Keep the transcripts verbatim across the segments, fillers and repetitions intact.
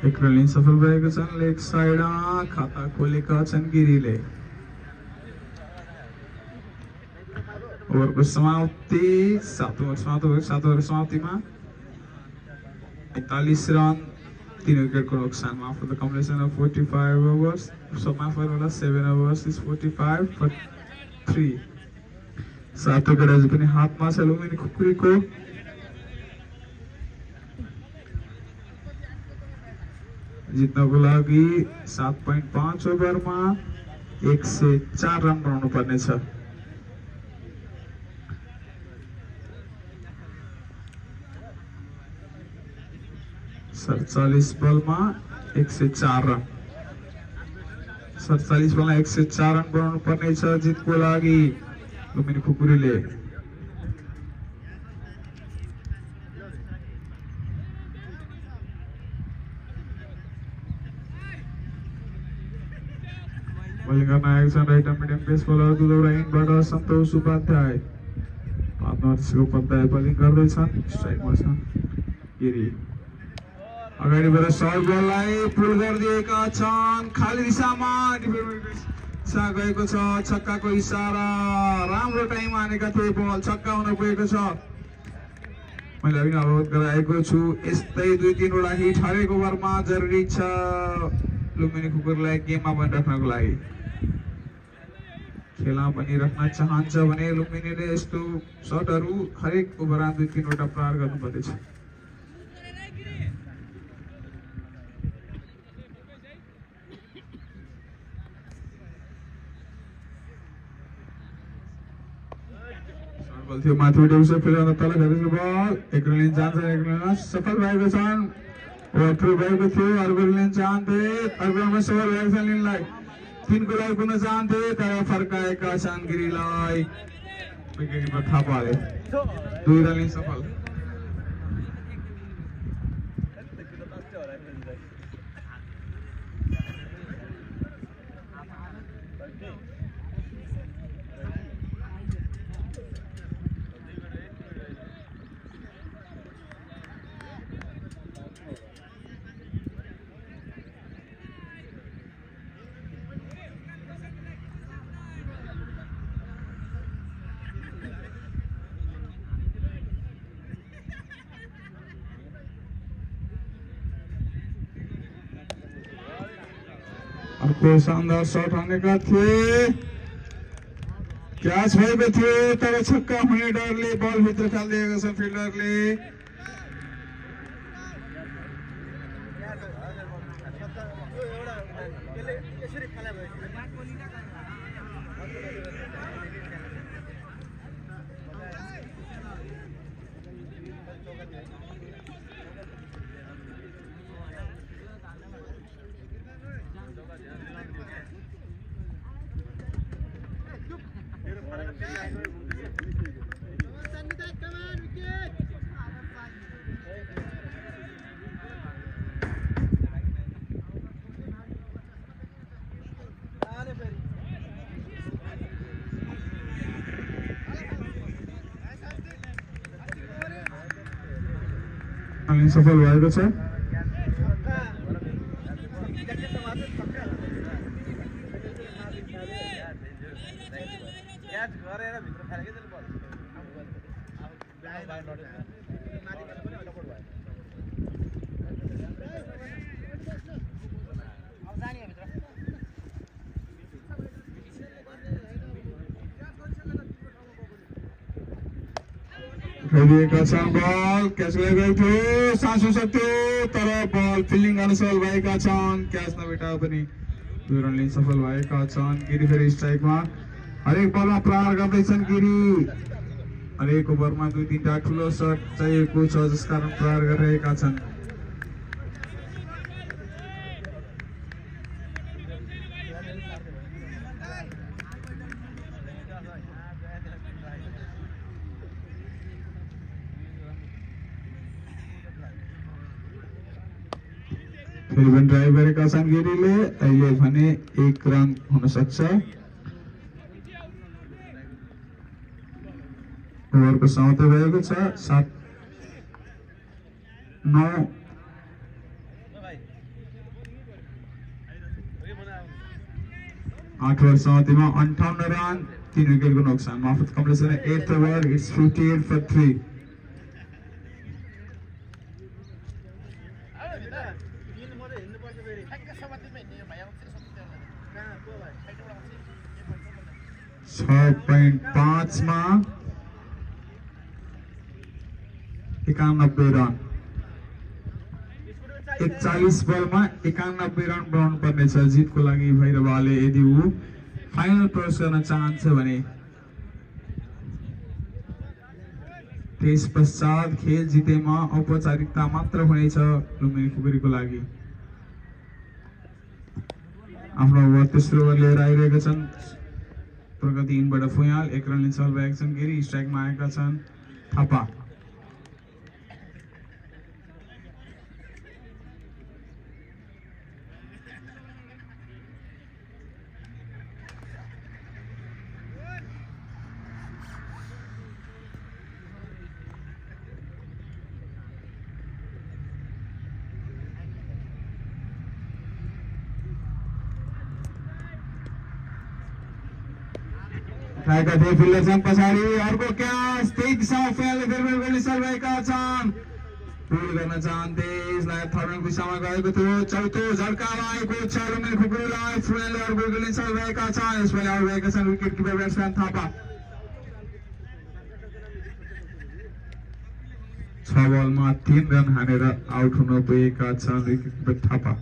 एक रन सफल भएको छन्। लेग साइडमा खाता खोलेका छन् गिरीले। ओभरको समाप्ति सात ओभर समाप्त भयो। सात ओभर समाप्तिमा पैंतालीस रन तीन विकेटको नोक्सानमा। After the completion of forty-five overs, so माफ गर्नुहोला seven overs is forty-five for three। सात विकेट अझै पनि हातमा छ लुम्बिनी खुकुरीको। जित्नको लागि सात पोइन्ट पाँच ओभरमा एक सय चार रन बनाउनु पर्नेछ। सड़चालीस बलमा एक सय चार रन। सड़चालीस बलमा एक सय चार रन बनाउनु पर्नेछ जितको लागि लुम्बिनी खुकुरीले। बलिङ गर्न आएको छन् right medium pace bowler Dudhaura इनबाट सन्तोष उपाध्याय। पाँचमा उपाध्याय बलिङ गर्दैछन्। स्ट्राइकमा छन् गिरी। अगाडि बढेर सर्ट बललाई पुल गरिदिएका छन् खाली दिशामा। दिशा गएको छ। छक्काको इशारा। राम्रो टाइम हानेका थिए। बल छक्का हुन गएको छ। मैले पनि अवगत गराएको छु। यस्तै दुई तीनवटा हिट हरेक ओभरमा जरुरी छ लुम्बिनी खुकुरीलाई गेममा पनि राख्नको लागि। खेलमा पनि राख्न चाहन्छ भने लुम्बिनीले यस्तो शटहरू हरेक ओभरमा दुई तीनवटा प्रहार गर्नुपर्नेछ। बल थियो माथि उठेको फिल्डमा तल गरेको बल एक रन जान्छ। एक रन सफल भएको छन्। ओभर थ्रो भएको थियो। अर्को रन चाहन्थे। अर्को रनमा सफल भएको छन्। लिनलाई तिनको लागि पुनः चाहन्थे तर फर्काएका छन् गिरीलाई। विकेटमा थापाले दुई रन सफल। अर्को शानदार शट हानेका थिए। क्याच भएको थियो तर छक्का हुने डरले बल भित्र फालिदिएको छ फिल्डरले। सफल भएको छ। खेलिएका छन् बल क्याच गएको थियो। सास सक्थ्यो तर बल फिल्डिङ गर्न सफल भएका छन्। क्याच नभेटा पनि दुई रनले सफल भएका छन्। गिरी फेरि स्ट्राइकमा हरेक बलमा प्रहार गर्दैछन् गिरी। हरेक ओभरमा दुई तीनटा ठुलो शट चाहिएको छ जसकारण प्रहार गरिरहेका छन्। फेरि पनि ड्राइभ गरेका छन् गिरीले। अहिले भने एक रन हुन सक्छ। ओभरको समाप्ति भएको छ। सात नौ आठ ओभर समाप्तिमा अन्ठाउन्न रन तीन विकेटको नोक्सान। माफत Kamleshwar eight over it's fifty eight for three. छ पोइन्ट पाँचमा एकानब्बे रन एकचालीस बलमा एकानब्बे रन बनाउनु पर्नेछ जितको लागि भैरवाले यदि ऊ फाइनल प्रवेश गर्न चाहन्छ भने। त्यस पश्चात खेल जितेमा औपचारिकता मात्र हुनेछ लुम्बिनी खुकुरीको लागि। आफ्नो ओभर तेस्रो ओभर लिएर आइरहेका छन् प्रगति इनबाट फुयाल एक रनले चल्भएका छन् गिरी। स्ट्राइकमा आएका छन् थापा। रायका थिए फिल्डर छन् पछाडि अर्को क्याच त्यही दिशामा फुयालले फेरफेर गर्ने सर्भएका छन्। पुल गर्न चाहन्थे यसलाई थर्ड दिशामा गएको थियो। चौथो झड्कामा आएको छ लुम्बिनी खुकुरीलाई फुयालले अर्को विकेटले सर्भएका छन्। यसपालि आउट भएका छन् विकेट किपर ब्याट्सम्यान थापा। छ बलमा तीन रन हानेर आउट हुन पुगेका छन् विकेट किपर थापा।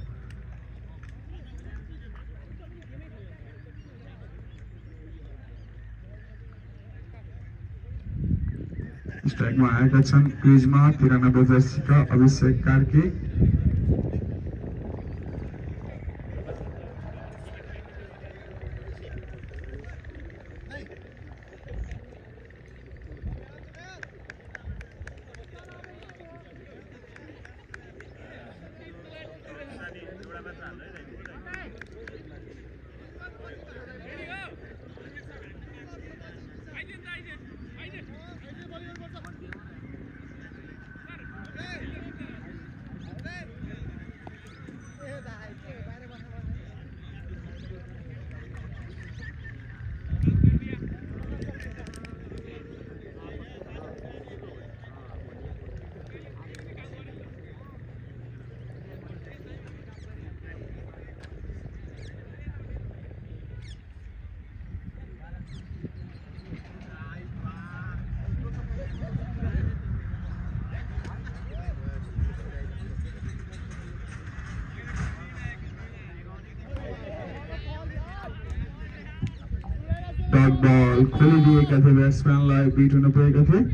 स्ट्राइकमा आएका छन् क्रिजमा तिरानब्बे जर्सीका अभिषेक कार्की। डट बल खोलिदिएका थिए ब्याट्सम्यानलाई बिट हुन पुगेका थिए।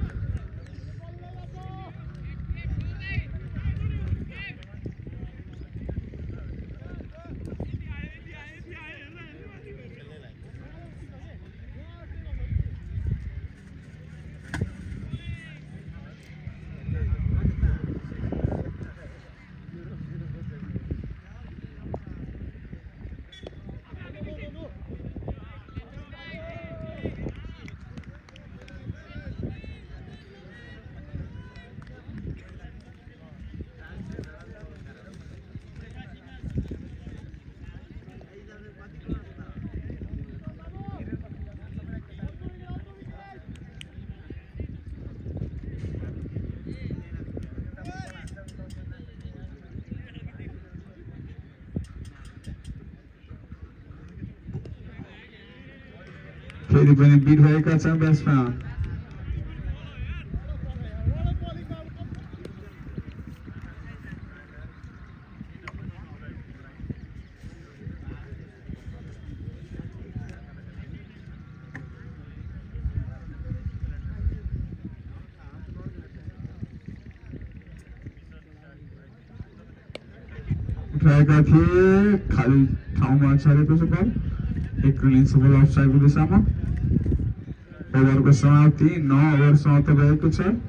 फेरि पनि बिट भएका छन् ब्याट्सम्यान। उठाएका थिए खाली ठाउँमा छरेको छ बल एक रन सफल अफसाइडको दिशामा। ओभरको समाप्ति नौ ओभर समाप्त भएको छ।